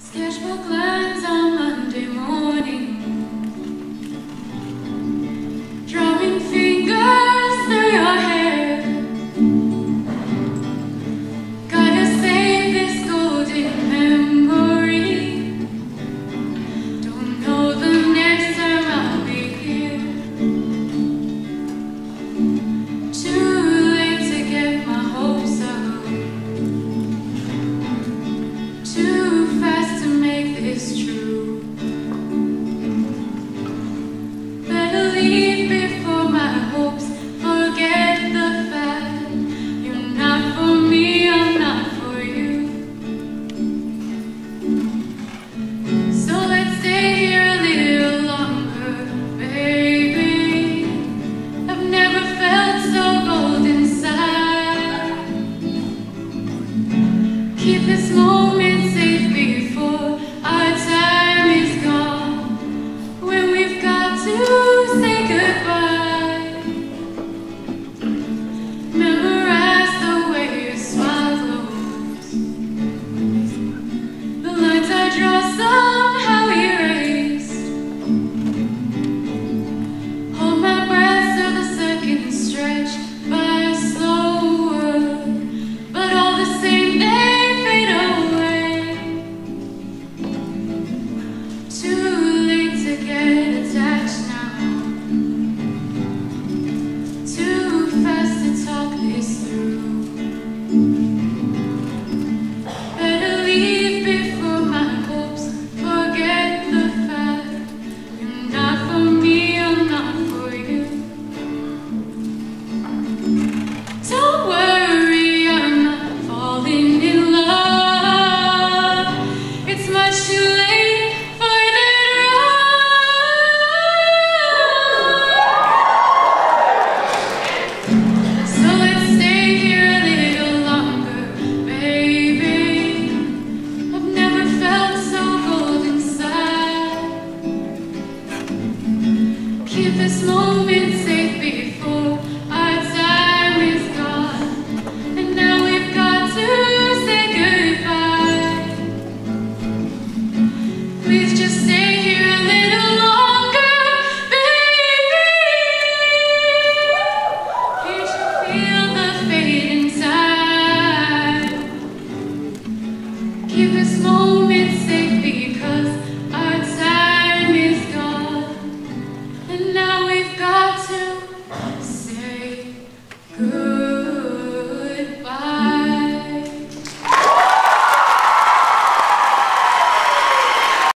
Sketchbook lines on Monday morning, drawing fingers through your hair. Gotta save this golden memory. Don't know the next time I'll be here. Too late to get my hopes up, too fast to make this true. Better leave before my hopes forget the fact you're not for me, I'm not for you. So let's stay here a little longer, baby. I've never felt so cold inside. Keep this moment safe before our time is gone, when we've got to say goodbye. Memorize the way your smile glows. The lines I draw somehow erased. Hold my breath so the seconds stretch by slower, but all the same they fade away. Too late to get attached now, too fast to talk this through. Better leave before my hopes forget the fact you're not for me, I'm not for you. Don't worry, I'm not falling in love. It's much too late for that run. So let's stay here a little longer, baby. I've never felt so cold inside. Keep this moment safe before our time is gone, and now we've got to say goodbye. Please just stay here a little longer, baby. Can't you feel the fade inside? Keep this moment